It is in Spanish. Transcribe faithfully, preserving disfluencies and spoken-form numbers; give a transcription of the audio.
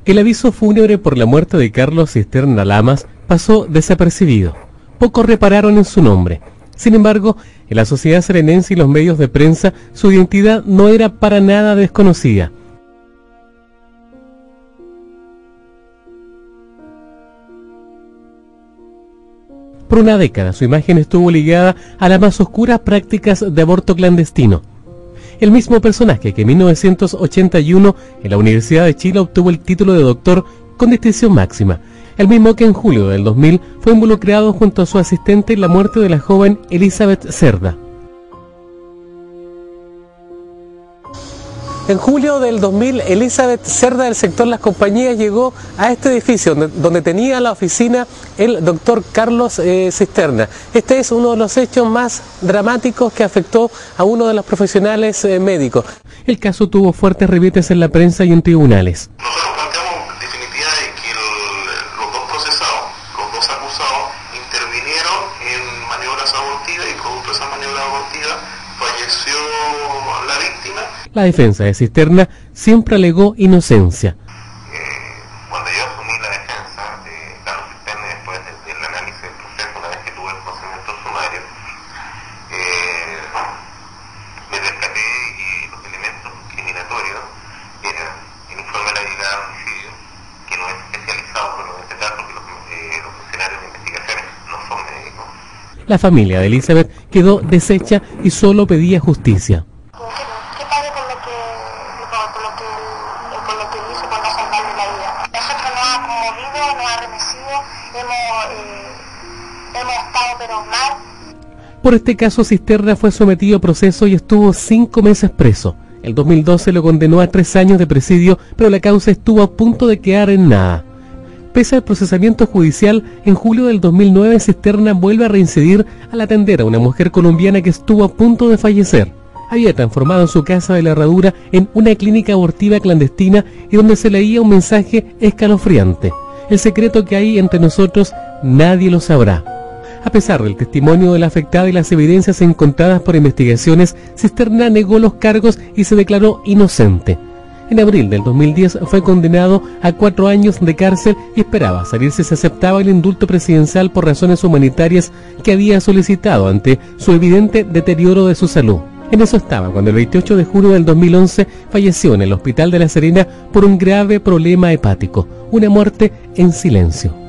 El aviso fúnebre por la muerte de Carlos Cisterna Lamas pasó desapercibido. Pocos repararon en su nombre. Sin embargo, en la sociedad serenense y los medios de prensa, su identidad no era para nada desconocida. Por una década, su imagen estuvo ligada a las más oscuras prácticas de aborto clandestino. El mismo personaje que en mil novecientos ochenta y uno en la Universidad de Chile obtuvo el título de doctor con distinción máxima, el mismo que en julio del dos mil fue involucrado junto a su asistente en la muerte de la joven Elizabeth Cerda. En julio del dos mil, Elizabeth Cerda del sector Las Compañías llegó a este edificio donde, donde tenía la oficina el doctor Carlos eh, Cisterna. Este es uno de los hechos más dramáticos que afectó a uno de los profesionales eh, médicos. El caso tuvo fuertes revietes en la prensa y en tribunales. Nosotros planteamos definitiva de que el, los dos procesados, los dos acusados, intervinieron en maniobras abortivas y producto de esa maniobra abortiva falleció la víctima. La defensa de Cisterna siempre alegó inocencia. Eh, cuando yo asumí la defensa de Carlos Cisterna, después del de, de análisis del proceso, una vez que tuve el procedimiento sumario, eh, me rescaté y los elementos discriminatorios eran el informe de la brigada de homicidio, que no es especializado, pero en este caso que los, eh, los funcionarios de investigaciones no son médicos. La familia de Elizabeth quedó deshecha y solo pedía justicia. Por este caso, Cisterna fue sometido a proceso y estuvo cinco meses preso. El dos mil doce lo condenó a tres años de presidio, pero la causa estuvo a punto de quedar en nada. Pese al procesamiento judicial, en julio del dos mil nueve Cisterna vuelve a reincidir al atender a una mujer colombiana que estuvo a punto de fallecer. Había transformado su casa de la Herradura en una clínica abortiva clandestina y donde se leía un mensaje escalofriante. El secreto que hay entre nosotros nadie lo sabrá. A pesar del testimonio de la afectada y las evidencias encontradas por investigaciones, Cisterna negó los cargos y se declaró inocente. En abril del dos mil diez fue condenado a cuatro años de cárcel y esperaba salir si se aceptaba el indulto presidencial por razones humanitarias que había solicitado ante su evidente deterioro de su salud. En eso estaba cuando el veintiocho de junio del dos mil once falleció en el Hospital de La Serena por un grave problema hepático, una muerte en silencio.